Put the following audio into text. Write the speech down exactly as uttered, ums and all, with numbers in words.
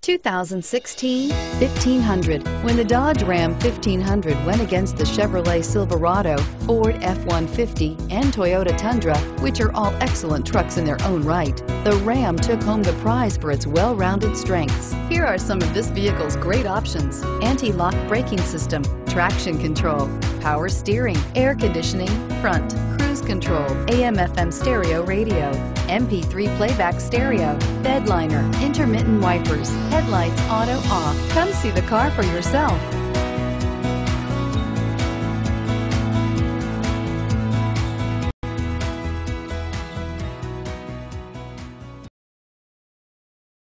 two thousand sixteen fifteen hundred. When the Dodge Ram fifteen hundred went against the Chevrolet Silverado, Ford F one fifty, and Toyota Tundra, which are all excellent trucks in their own right, the Ram took home the prize for its well-rounded strengths. Here are some of this vehicle's great options: anti-lock braking system, traction control, power steering, air conditioning, front, cruise control, A M F M stereo radio, M P three playback stereo, bed liner, intermittent wipers, headlights auto off. Come see the car for yourself.